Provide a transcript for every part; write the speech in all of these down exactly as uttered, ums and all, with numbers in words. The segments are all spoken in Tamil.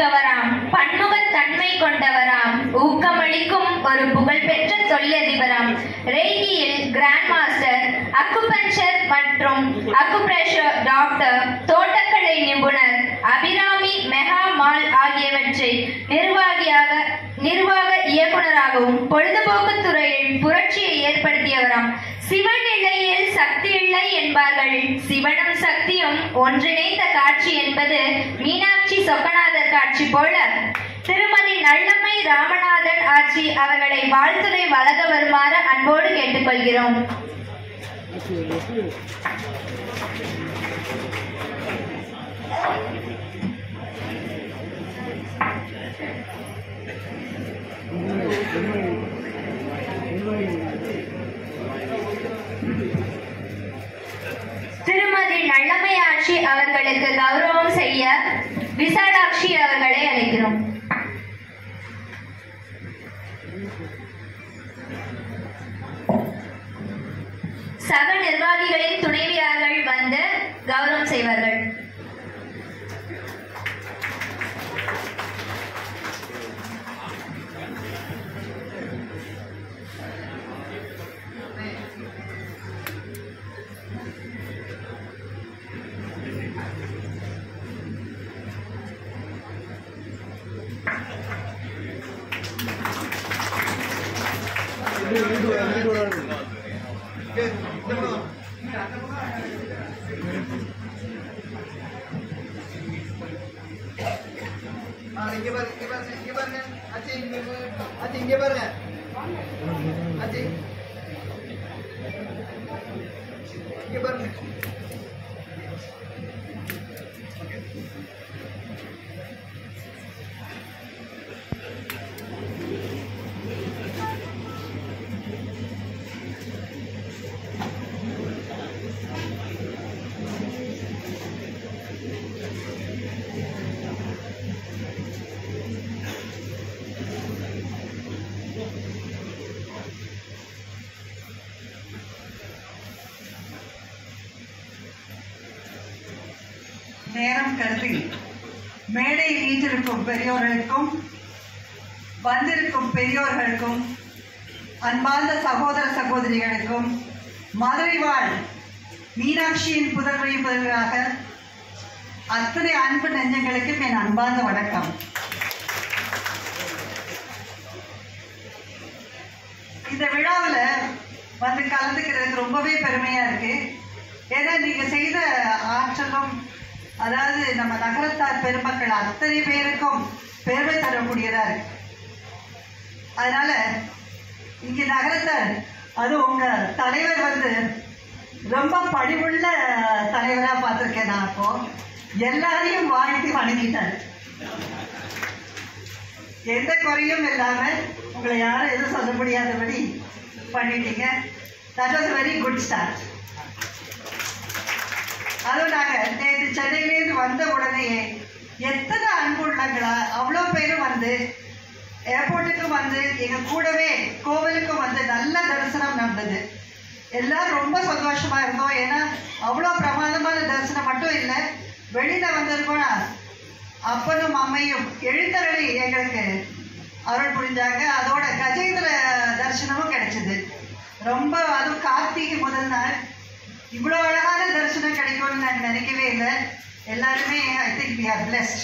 மிக்கவராம், பன்முகத்தன்மை கொண்டவராம், ஊக்கமளிக்கும் ஒரு புகழ்பெற்ற தொழிலதிபராம், ரெய்கியில் கிராண்ட் மாஸ்டர், அக்குபஞ்சர் மற்றும் அக்குப்ரெஷர் டாக்டர், தோட்டக்கலை நிபுணர், அபிராமி மெகா மால் ஆகியவற்றை நிர்வாகியாக நிர்வாக இயக்குநராகவும் பொழுதுபோக்கு துறையில் புரட்சியை ஏற்படுத்தியவராம். சிவன் இல்லையில் சக்தி இல்லை என்பார்கள். சிவனும் சக்தியும் ஒன்றிணைந்த காட்சி என்பது மீனாட்சி சொக்கநாதர் காட்சி போல திருமதி நல்லம்மை ராமநாதன் ஆட்சி அவர்களை வாழ்த்துரை வழங்க வருமாறு அன்போடு கேட்டுக்கொள்கிறோம். திருமதி நல்லம்மை ஆட்சி அவர்களுக்கு கௌரவம் செய்ய விசாலாட்சி அவர்களை அழைக்கிறோம். சக நிர்வாகிகளின் துணைவியார்கள் வந்து கௌரவம் செய்வார்கள். நேரம் கருதி மேடையில் வீற்றிருக்கும் பெரியோர்களுக்கும் வந்திருக்கும் பெரியோர்களுக்கும் அன்பார்ந்த சகோதர சகோதரிகளுக்கும் மதுரை வாழ் மீனாட்சியின் புதல்வரின் புதல்வராக அத்தனை அன்பு நெஞ்சங்களுக்கும் என் அன்பார்ந்த வணக்கம். இந்த விழாவில் வந்து கலந்துக்கிறதுக்கு ரொம்பவே பெருமையா இருக்கு. ஏன்னா நீங்க செய்த ஆற்றலும், அதாவது நம்ம நகரத்தார் பெருமக்கள் அத்தனை பேருக்கும் பெருமை தரக்கூடியதா இருக்கு. அதனால இங்க நகரத்தார், அது உங்க தலைவர் வந்து ரொம்ப பணிவுள்ள தலைவரா பார்த்திருக்கேன். நான் அப்போ எல்லாரையும் வாழ்த்தி வணங்கிட்டார். எந்த குறையும் இல்லாம உங்களை யாரும் எதுவும் சொல்ல முடியாதபடி பண்ணிட்டீங்க. That was very good start. அதுவும் நாங்கள் நேற்று சென்னையிலேருந்து வந்த உடனேயே எத்தனை அன்புள்ளங்களா அவ்வளோ பேரும் வந்து ஏர்போர்ட்டுக்கும் வந்து எங்கள் கூடவே கோவிலுக்கும் வந்து நல்ல தரிசனம் நடந்தது. எல்லாரும் ரொம்ப சந்தோஷமா இருந்தோம். ஏன்னா அவ்வளோ பிரமாதமான தரிசனம் மட்டும் இல்லை, வெளியில் வந்திருக்கோன்னா அப்பனும் அம்மையும் எழுந்தருளி எங்களுக்கு அருள் புரிஞ்சாங்க. அதோட கஜேந்திர தரிசனமும் கிடைச்சிது. ரொம்ப, அதுவும் கார்த்திகை முதல் நாள் இவ்வளோ அழகான தரிசனம் கிடைக்கும்னு நான் நினைக்கவே இல்லை. எல்லாருமே I think we are blessed.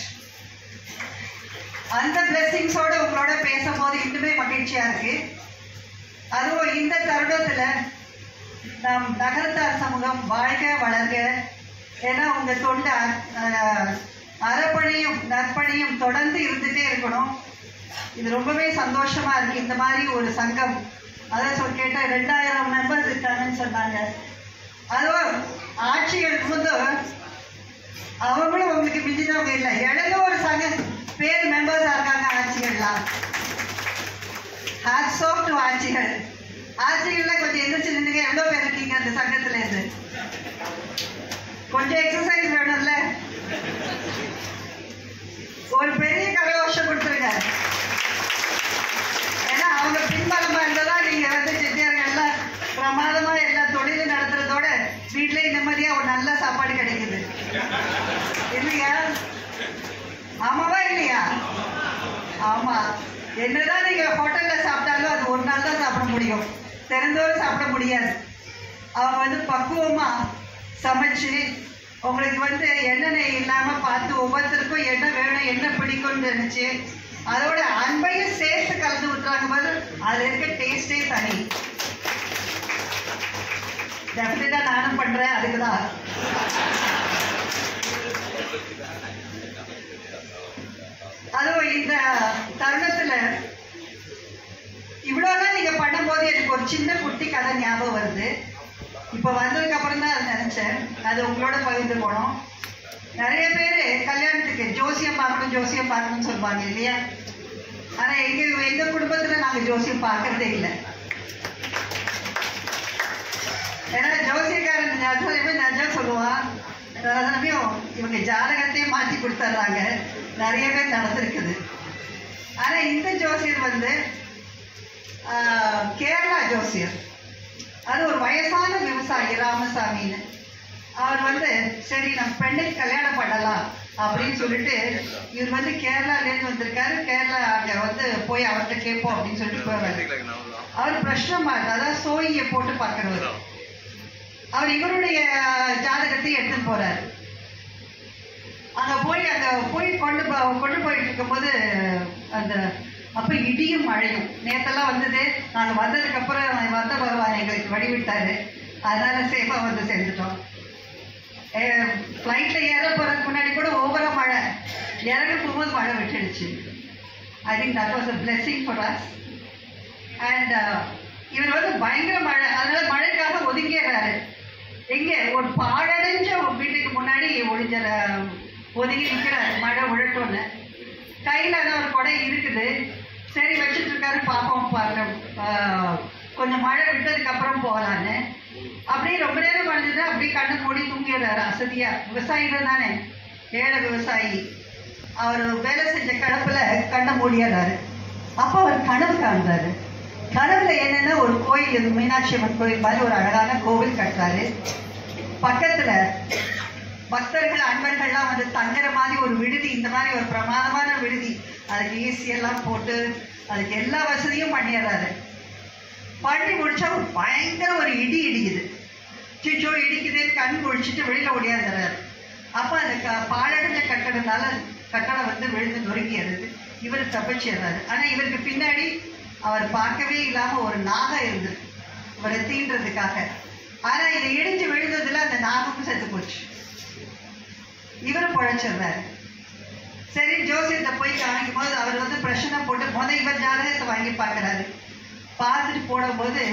அந்த பிளெஸிங்ஸோடு உங்களோட பேசும்போது இன்னுமே மகிழ்ச்சியாக இருக்கு. அதுவும் இந்த தருணத்தில் நம் நகரத்தார் சமூகம் வாழ்க வளர்க. ஏன்னா உங்கள் தொண்டு அறப்பணியும் நற்பணியும் தொடர்ந்து இருந்துகிட்டே இருக்கணும். இது ரொம்பவே சந்தோஷமாக இருக்குது. இந்த மாதிரி ஒரு சங்கம், அதை சொல் கேட்டால் ரெண்டாயிரம் மெம்பர்ஸ் இருக்காங்கன்னு சொன்னாங்க. அதுவும் ஆட்சிகள் போது அவங்களும் உங்களுக்கு மிஞ்சினவங்க இல்லை. எழுநூறு சங்க பேர் மெம்பர்ஸாக இருக்காங்க ஆட்சிகள்லாம். ஹேட்ஸ் ஆஃப் டு ஆட்சிகள். ஆட்சிகள்ல கொஞ்சம் எந்திரிச்சு நின்றுங்க. எவ்வளோ பேர் இருக்கீங்க அந்த சங்கத்துல இருந்து? கொஞ்சம் எக்ஸசைஸ் வேணும்ல. ஒரு பெரிய கரகோஷம் கொடுத்துருங்க. ஏன்னா அவங்க பின்பலமா இருந்ததா நீங்க வந்து செட்டியார்கள்லாம் பிரமாதமா எல்லா தொழிலும் நடத்துறதோட வீட்லயே நிம்மதியா ஒரு நல்ல சாப்பாடு கிடைக்குது இல்லையா? ஆமாவா இல்லையா? ஆமா, என்னதான் நீங்க ஹோட்டல்ல சாப்பிட்டாலும் அது ஒரு நாள் தான் சாப்பிட முடியும், திறந்தோறும் சாப்பிட முடியாது. அவங்க வந்து பக்குவமா சமைச்சு உங்களுக்கு வந்து எண்ணெய் இல்லாம பார்த்து ஒவ்வொருத்தருக்கும் என்ன வேணும் என்ன பிடிக்கும்னு நினைச்சு அதோட அன்பையும் சேர்த்து கலந்து விட்டுறாங்க போது அதுல இருக்க டேஸ்டே தனி. டெஃபினட்டா நானும் பண்றேன் அதுக்குதான். அதுவும் இந்த தருணத்துல இவ்வளவுதான் நீங்க பண்ணும்போது எனக்கு ஒரு சின்ன குட்டி கதை ஞாபகம் வருது. இப்ப வந்ததுக்கு அப்புறம் தான் அதை நினைச்சேன், அது உங்களோட பகிர்ந்து போனோம். நிறைய பேரு கல்யாணத்துக்கு ஜோசியம் பார்க்கணும் ஜோசியம் பார்க்கணும்னு சொல்லுவாங்க இல்லையா? ஆனா எங்க எங்க குடும்பத்துல நாங்க ஜோசியம் பார்க்கறதே இல்லை. ஏன்னா ஜோசியக்காரன் நஜமே நஜம் சொல்லுவான், சமயம் இவங்க ஜாதகத்தையே மாற்றி கொடுத்துட்றாங்க, நிறைய பேர் நடந்திருக்குது. ஆனா இந்த ஜோசியர் வந்து கேரளா ஜோசியர், அது ஒரு வயசான விவசாயி ராமசாமின்னு. அவர் வந்து சரி நம்ம பெண்ணுக்கு கல்யாணம் பண்ணலாம் அப்படின்னு சொல்லிட்டு இவர் வந்து கேரளாலேருந்து வந்திருக்காரு. கேரளா அங்கே வந்து போய் அவர்கிட்ட கேட்போம் அப்படின்னு சொல்லிட்டு போவார். அவர் பிரஷ்னமா அதாவது சோழியை போட்டு பார்க்கிறவர். அவர் இவருடைய ஜாதகத்தை எடுத்துட்டு போறாரு. அங்க போய் அங்க போய் கொண்டு கொண்டு போயிட்டு இருக்கும்போது அந்த அப்ப இடியும் மழையும் நேத்தெல்லாம் வந்தது. நாங்க வந்ததுக்கு அப்புறம் வந்த பகவான் எங்களுக்கு வழிவிட்டாரு, அதனால சேஃபா வந்து சேர்ந்துட்டோம். ஃப்ளைட்ல ஏற போறதுக்கு முன்னாடி கூட ஓவரா மழை, இறங்க போகும்போது மழை விட்டுடுச்சு. I think that was a blessing for us. And இவர் வந்து பயங்கர மழை, அதனால மழைக்காக ஒதுங்கிடுறாரு. எங்க ஒரு பாழடைஞ்ச வீட்டுக்கு முன்னாடி ஒழிஞ்ச ஒதுங்கி நிற்கிறாரு மழை விழட்டோன்னு. கையில் அதான் ஒரு கொடை இருக்குது, சரி வச்சுட்டு இருக்காரு. பார்ப்போம் பாருங்க கொஞ்சம் மழை விட்டதுக்கு அப்புறம் போகலான்னு. அப்படியே ரொம்ப நேரம் வந்தது, அப்படியே கண்ணு மூடி தூங்கிடுறாரு அசதியா. விவசாயிகள் தானே, ஏழை விவசாயி. அவர் வேலை செஞ்ச கடப்புல கண்ணை மூடிடுறாரு. அப்போ அவர் கனவு காண்றாரு. கனவுல என்னன்னா ஒரு கோயில், மீனாட்சி அம்மன் கோயில் மாதிரி ஒரு அழகான கோவில் கட்டுறாரு. பக்கத்துல பக்தர்கள் அன்பர்கள்லாம் வந்து தங்குற மாதிரி ஒரு விடுதி, இந்த மாதிரி ஒரு பிரமாதமான விடுதி, அதுக்கு ஏசி எல்லாம் போட்டு அதுக்கு எல்லா வசதியும் பண்ணிடுறாரு. பண்ணி முடிச்சா பயங்கர ஒரு இடி இடிக்குது. சிச்சோ இடிக்குதுன்னு கண் முடிச்சுட்டு வெளியில ஓடியாந்துறாரு. அப்ப அந்த க பாழடைஞ்ச கட்டடத்தால கட்டடம் வந்து விழுந்து நொறுங்கிடுறது. இவர் தப்பிச்சிடுறாரு. ஆனா இவருக்கு பின்னாடி அவர் பார்க்கவே இல்லாம ஒரு நாகம் இருந்தது இவரை தீன்றதுக்காக. ஆனா இதை இடிஞ்சு விழுந்ததுல அந்த நாகமும் செத்து போச்சு. இவரும் பழைச்சிடுறாரு. சரி ஜோசியத்தை போய் காமிக்கும் போது அவர் வந்து பிரச்சனை போட்டு முத இவர் ஜாதகத்தை வாங்கி பார்க்கறாரு. பார்த்துட்டு போடும்போது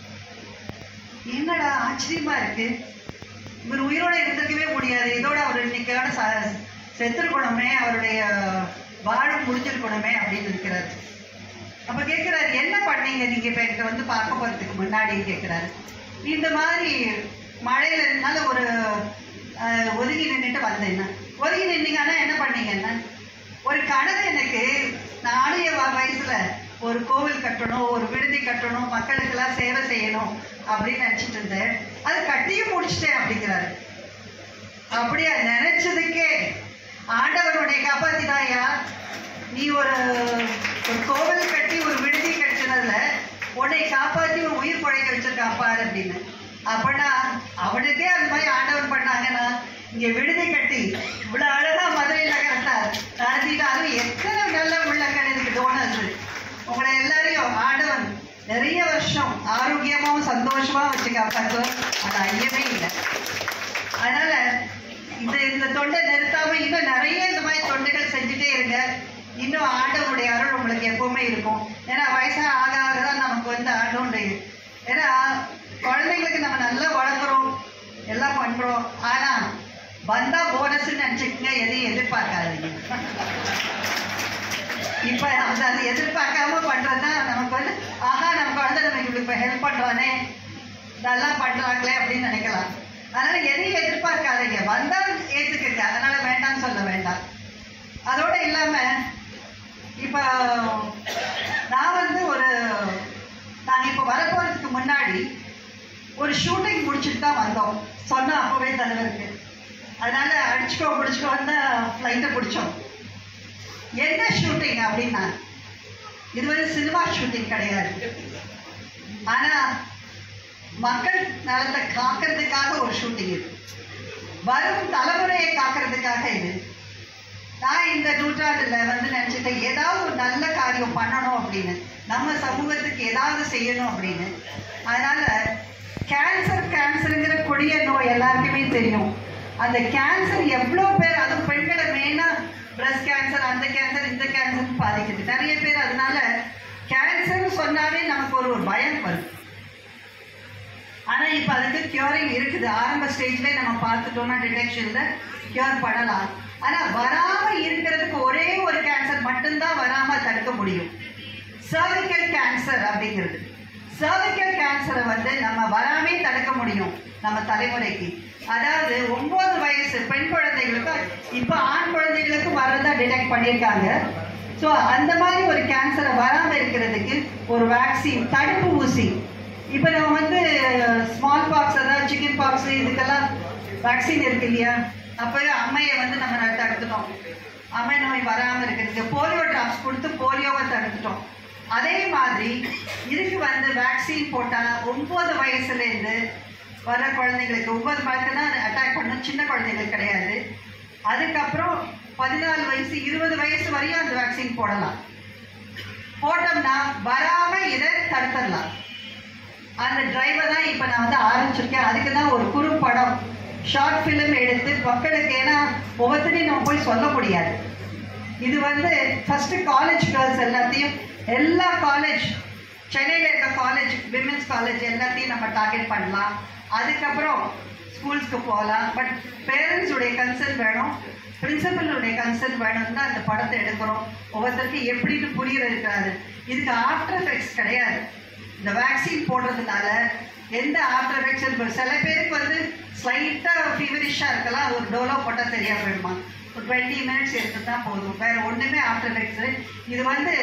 என்னடா ஆச்சரியமா இருக்கு, இவர் உயிரோட இருந்திருக்கவே முடியாது, இதோட அவர் இன்னைக்கான செத்துருக்கணுமே, அவருடைய வாழும் முடிஞ்சிருக்கணுமே அப்படின்னு இருக்கிறாரு. அப்ப கேட்கிறாரு, என்ன பண்ணீங்க நீங்க இப்ப என்கிட்ட வந்து பார்க்க போறதுக்கு முன்னாடி கேட்கிறாரு. இந்த மாதிரி மழையில இருந்தால ஒரு ஒதுங்கி நின்றுட்டு வந்தேன். ஒதுங்கி நின்னீங்கன்னா என்ன பண்ணீங்கன்னா, ஒரு கனவு எனக்கு நாளைய வயசுல ஒரு கோவில் கட்டணும், ஒரு விடுதி கட்டணும், மக்களுக்கெல்லாம் சேவை செய்யணும் அப்படின்னு நினைச்சிட்டு இருந்தேன். அது கட்டியும் முடிச்சிட்டேன் அப்படிங்கிறாரு. அப்படியா நினைச்சதுக்கே ஆண்டவனுடைய காப்பாத்தினாயா, நீ ஒரு ஒரு கோவில் கட்டி ஒரு விடுதி கட்டினதுல உன்னை காப்பாற்றி ஒரு உயிர் பழைக்க வச்சிருக்காப்பாரு அப்படின்னு. அப்படின்னா அவனுக்கே அந்த மாதிரி ஆண்டவன் பண்ணாங்கன்னா இங்க விடுதி கட்டி இவ்வளவு அழகா மதுரை நகரத்தை நடத்திட்டாலும் எத்தனை நல்ல உள்ளங்கள் இதுக்கு தோணுது. உங்களை எல்லாரையும் ஆண்டவன் நிறைய வருஷம் ஆரோக்கியமாவும் சந்தோஷமா வச்சு காப்பாற்று, அது ஐயமே இல்லை. அதனால இந்த இந்த தொண்டை நிறுத்தாம இன்னும் நிறைய இந்த மாதிரி தொண்டைகள் செஞ்சுட்டே இருங்க. இன்னும் ஆண்டவனுடைய அருள் உங்களுக்கு எப்பவுமே இருக்கும். ஏன்னா வயசா ஆக ஆகதான் நமக்கு வந்து ஆண்டவனுடைய, ஏன்னா குழந்தைங்களுக்கு நம்ம நல்லா வளர்க்குறோம் எல்லாம் பண்றோம், ஆனா வந்தா போனஸ்ன்னு நினைச்சுக்கங்க, எதையும் எதிர்பார்க்காதீங்க. இப்ப அந்த அதை எதிர்பார்க்காம பண்றதுதான் நமக்கு வந்து ஆஹா நம்ம குழந்தை நமக்கு இப்படி இப்ப ஹெல்ப் பண்றானே நல்லா பண்றாங்களே அப்படின்னு நினைக்கலாம். அதனால எதையும் எதிர்பார்க்காதீங்க, வந்தா ஏத்துக்குங்க, அதனால வேண்டாம்னு சொல்ல வேண்டாம். அதோட இல்லாம இப்ப நான் வந்து ஒரு நாங்க இப்ப வரப்போறதுக்கு முன்னாடி ஒரு ஷூட்டிங் முடிச்சுட்டு தான் வந்தோம். சொன்னா அப்பவே தலைவருக்கு, அதனால அடிச்சுக்கோ பிடிச்சிக்கோன்னு ஃப்ளைட்டை பிடிச்சோம். என்ன ஷூட்டிங் அப்படின்னா இது வந்து சினிமா ஷூட்டிங் கிடையாது. ஆனா மக்கள் நலத்தை காக்கிறதுக்காக ஒரு ஷூட்டிங் இது, வரும் தலைமுறையை காக்கிறதுக்காக இது. நான் இந்த நூற்றாண்டுல வந்து நினைச்சிட்டேன் ஏதாவது ஒரு நல்ல காரியம் பண்ணணும் அப்படின்னு, நம்ம சமூகத்துக்கு ஏதாவது செய்யணும் அப்படின்னு. அதனால கேன்சர் கேன்சருங்கிற கொடிய நோய் எல்லாருக்குமே தெரியும். அந்த கேன்சர் எவ்வளோ பேர், அதுவும் பெண்களை மெயினா பிரஸ்ட் கேன்சர், அந்த கேன்சர், இந்த கேன்சர் பாதிக்குது நிறைய பேர். அதனால கேன்சர் சொன்னாலே நமக்கு ஒரு ஒரு பயம் வரும். ஆனா இப்ப அதுக்கு கியூரிங் இருக்குது. ஆரம்ப ஸ்டேஜ்ல நம்ம பார்த்துட்டோம்னா டிடெக்ஷன்ல கியூர் பண்ணலாம். ஆனா வராம இருக்கிறதுக்கு ஒரே ஒரு கேன்சர் மட்டும்தான் வராம தடுக்க முடியும், சர்விக்கல் கேன்சர் அப்படிங்கிறது. சர்விக்கல் கேன்சரை வந்து நம்ம வராமே தடுக்க முடியும் நம்ம தலைமுறைக்கு. அதாவது ஒன்பது வயசு பெண் குழந்தைகளுக்கு இப்ப ஆண் குழந்தைகளுக்கு வர்றதா டிடெக்ட் பண்ணியிருக்காங்க. ஸோ அந்த மாதிரி ஒரு கேன்சரை வராம இருக்கிறதுக்கு ஒரு வேக்சின், தடுப்பு ஊசி. இப்போ நம்ம வந்து ஸ்மால் பாக்ஸ், அதாவது சிக்கன் பாக்ஸ், இதுக்கெல்லாம் வேக்சின் இருக்கு இல்லையா? அப்போவே அம்மையை வந்து நம்ம தடுத்துட்டோம், அம்மை நோய் வராமல் இருக்கிறதுக்கு. போலியோ ட்ராப்ஸ் கொடுத்து போலியோவை தடுத்துட்டோம். அதே மாதிரி இதுக்கு வந்து வேக்சின் போட்டால் ஒன்பது வயசுலேருந்து வர குழந்தைங்களுக்கு, ஒன்பது வயசு தான் அட்டாக் பண்ணும், சின்ன குழந்தைங்களுக்கு கிடையாது. அதுக்கப்புறம் பதினாலு வயசு இருபது வயசு வரையும் அந்த வேக்சின் போடலாம். போட்டோம்னா வராமல் இதை தடுத்துடலாம். அந்த டிரைவை தான் இப்போ நான் வந்து ஆரம்பிச்சிருக்கேன். அதுக்கு தான் ஒரு குறும்படம், ஷார்ட் ஃபிலிம் எடுத்து மக்களுக்கு, ஏன்னா ஒவ்வொருத்தரையும் நம்ம போய் சொல்ல முடியாது. இது வந்து ஃபர்ஸ்ட் காலேஜ் கேர்ள்ஸ் எல்லாத்தையும், எல்லா காலேஜ், சென்னையில் இருக்க காலேஜ், விமென்ஸ் காலேஜ் எல்லாத்தையும் நம்ம டார்கெட் பண்ணலாம். அதுக்கப்புறம் ஸ்கூல்ஸ்க்கு போகலாம். பட் பேரண்ட்ஸுடைய கன்சர்ன் வேணும், பிரின்சிபலுடைய கன்சர்ன் வேணும்னு தான் அந்த படத்தை எடுக்கிறோம். ஒவ்வொருத்தருக்கும் எப்படின்னு புரிய இருக்காது. இதுக்கு ஆஃப்டர் எஃபெக்ட்ஸ் கிடையாது. இந்த வேக்சின் போடுறதுனால எந்த ஆஃப்டர் எஃபெக்ட்ஸ், சில பேருக்கு வந்து ஸ்லைட்டாக ஃபீவரிஷாக இருக்கலாம், ஒரு டோலோ போட்டால் சரியாக போயிடுமா, ஒரு டுவெண்ட்டி மினிட்ஸ் எடுத்து தான் போதும், வேறு ஒன்றுமே ஆஃப்டர் எஃபெக்ட்ஸு. இது வந்து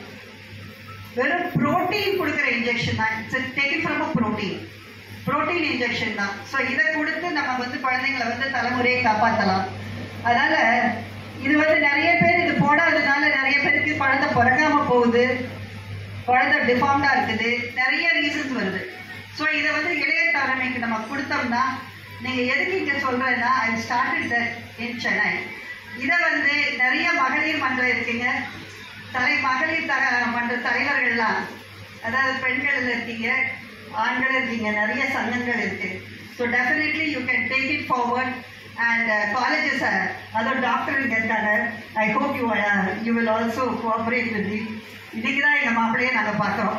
வெறும் ப்ரோட்டீன் கொடுக்குற இன்ஜெக்ஷன் தான். It's taken from a protein protein injection தான். ஸோ இதை கொடுத்து நம்ம வந்து குழந்தைங்களை வந்து தலைமுறையை காப்பாற்றலாம். அதனால இது வந்து நிறைய பேர் இது போடாததுனால நிறைய பேருக்கு குழந்தை பிறக்காம போகுது, குழந்தை டிஃபார்ம்டா இருக்குது, நிறைய ரீசன்ஸ் வருது. ஸோ இதை வந்து இளைய தலைமைக்கு நம்ம கொடுத்தோம்னா, நீங்க எதுக்கு இங்க சொல்றேன்னா, I started that in Chennai. இதை வந்து நிறைய மகளிர் மன்றம் இருக்குங்க, தலை மகளிர் த மன்ற தலைவர்கள்லாம், அதாவது பெண்கள் இருக்கீங்க, ஆண்கள் இருக்கீங்க, நிறைய சங்கங்கள் இருக்கு. So definitely you can take it forward. And colleges, அதோ டாக்டர் இங்கே இருக்காங்க, I hope you you will also cooperate with the. இன்னைக்கு தான் எங்கள் மாப்பிள்ளையே நாங்கள் பார்க்குறோம்,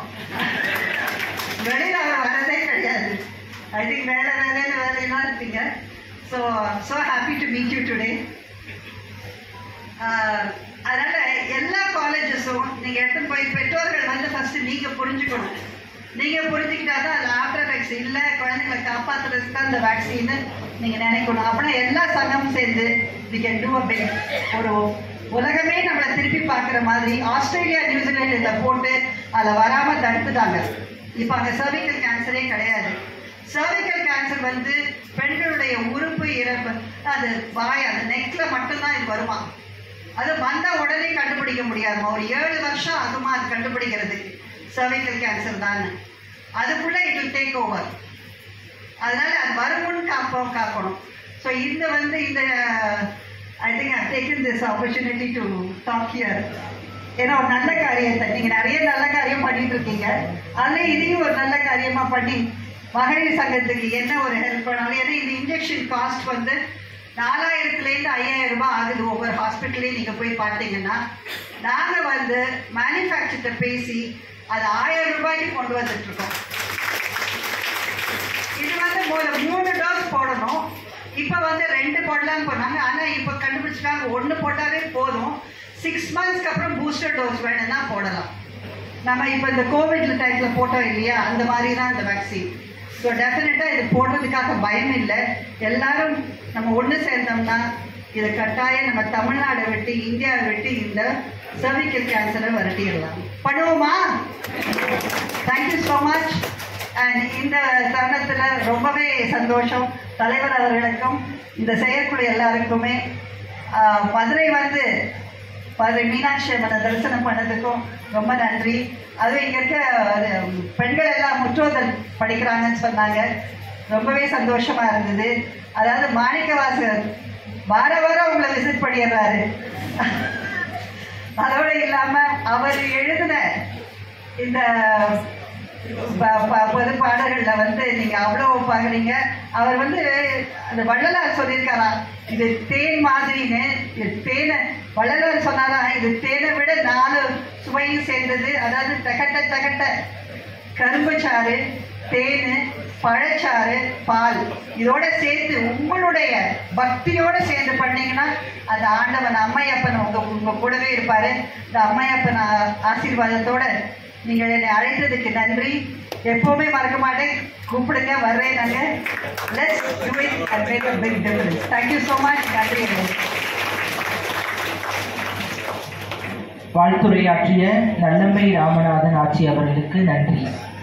வெளியில் அவர் வரதே கிடையாது. ஐ திங்க் வேலை வேலைன்னு வேலையெல்லாம் இருப்பீங்க. So so happy to meet you today. அதனால எல்லா காலேஜஸும் நீங்கள் எடுத்துன்னு போய் பெற்றோர்கள் வந்து ஃபர்ஸ்ட் நீங்கள் புரிஞ்சுக்கணும். நீங்கள் புரிஞ்சுக்கிட்டா தான் அது ஆஃப்டர் எஃபெக்ட்ஸ் இல்லை, குழந்தைங்களை காப்பாற்றுறதுக்கு தான் இந்த வேக்சின்னு நீங்கள் நினைக்கணும். அப்படின்னா எல்லா சங்கமும் சேர்ந்து we can do a big, ஒரு உலகமே நம்மளை திருப்பி பார்க்குற மாதிரி ஆஸ்திரேலியா, நியூசிலாந்து இதில் போட்டு அதை வராமல் தடுத்துட்டாங்க. இப்போ அங்கே சர்விக்கல் கேன்சரே கிடையாது. சர்விக்கல் கேன்சர் வந்து பெண்களுடைய உறுப்பு இறப்பு, அது வாய், அந்த நெக்கில் மட்டும்தான் இது வருமா. அது வந்தால் உடனே கண்டுபிடிக்க முடியாதுமா, ஒரு ஏழு வருஷம் ஆகுமா அது கண்டுபிடிக்கிறதுக்கு. சர்விக்கல் கேன்சர் தான், அதுக்குள்ளே இட் வில் டேக் ஓவர். அதனால அது வருமுன்னு காப்போம் காக்கணும். ஸோ இந்த வந்து இந்த I think I taken this opportunity to talk here. ஏன்னா ஒரு நல்ல காரியத்தை, நீங்கள் நிறைய நல்ல காரியம் பண்ணிட்டு இருக்கீங்க, அதில் இதையும் ஒரு நல்ல காரியமாக பண்ணி மகளிர் சங்கத்துக்கு என்ன ஒரு ஹெல்ப் பண்ணாலும். ஏன்னா இந்த இன்ஜெக்ஷன் காஸ்ட் வந்து நாலாயிரத்துலேருந்து ஐயாயிரம் ரூபாய் ஆகுது ஒவ்வொரு ஹாஸ்பிட்டல்லையும். நீங்கள் போய் பார்த்தீங்கன்னா நாங்கள் வந்து மேனுஃபேக்சர்கிட்ட பேசி அது ஆயிரம் ரூபாய்க்கு கொண்டு வந்துட்டுருக்கோம். இது வந்து ஒரு மூணு டோஸ் போடணும், இப்போ வந்து ரெண்டு போடலான்னு போனாங்க. ஆனால் இப்போ கண்டுபிடிச்சிட்டாங்க ஒன்று போட்டாலே போதும், சிக்ஸ் மந்த்ஸ்க்கு அப்புறம் பூஸ்டர் டோஸ் வேணும்னா போடலாம். நம்ம இப்போ இந்த கோவிட் டைத்தில் போட்டோம் இல்லையா, அந்த மாதிரி தான் இந்த வேக்சின். ஸோ டெஃபினட்டாக இது போடுறதுக்காக பயம் இல்லை. எல்லாரும் நம்ம ஒன்று சேர்ந்தோம்னா இதை கட்டாயம் நம்ம தமிழ்நாடை விட்டு, இந்தியாவை விட்டு இந்த சர்விக்கல் கேன்சரை வரட்டிடலாம். பண்ணுவோமா? Thank you so much. அண்ட் இந்த தருணத்தில் ரொம்பவே சந்தோஷம் தலைவர் அவர்களுக்கும் இந்த செயற்குழு எல்லாருக்குமே. மதுரை வந்து ஃபாதர் மீனாட்சி அம்மனை தரிசனம் பண்ணதுக்கும் ரொம்ப நன்றி. அதுவும் இங்கே இருக்க பெண்கள் எல்லாம் முற்றோதல் படிக்கிறாங்கன்னு சொன்னாங்க, ரொம்பவே சந்தோஷமா இருந்தது. அதாவது மாணிக்கவாசகர் வார வாரம் உங்களை விசிட் பண்ணிடுறாரு. அதோட இல்லாம அவர் எழுதின இந்த பொது பாடல்கள்ல வந்து நீங்க அவ்வளவு பாக்குறீங்க. அவர் வந்து அந்த வள்ளலார் சொல்லியிருக்காராம், இது தேன் மாதிரின்னு. தேனை வள்ளலார் சொன்னாரா, இது தேனை விட நாலு சுவையும் சேர்ந்தது. அதாவது தகட்ட தகட்ட கரும்பு சாறு, தேன், பழச்சாறு, பால், இதோட சேர்த்து உங்களுடைய பக்தியோட சேர்ந்து பண்ணீங்கன்னா அந்த ஆண்டவன் அம்மையப்பன் உங்க உங்க கூடவே இருப்பாரு. இந்த அம்மையப்பன் ஆசீர்வாதத்தோட நீங்கள் என்னை அழைத்ததுக்கு நன்றி. எப்பவுமே மறக்க மாட்டேன், கூப்பிடுங்க, வர்றேன். நாங்க let's do it and make a big difference. Thank you so much. நன்றி. வாழ்த்துரையாற்றிய நல்லம்மை ராமநாதன் ஆட்சி அவர்களுக்கு நன்றி.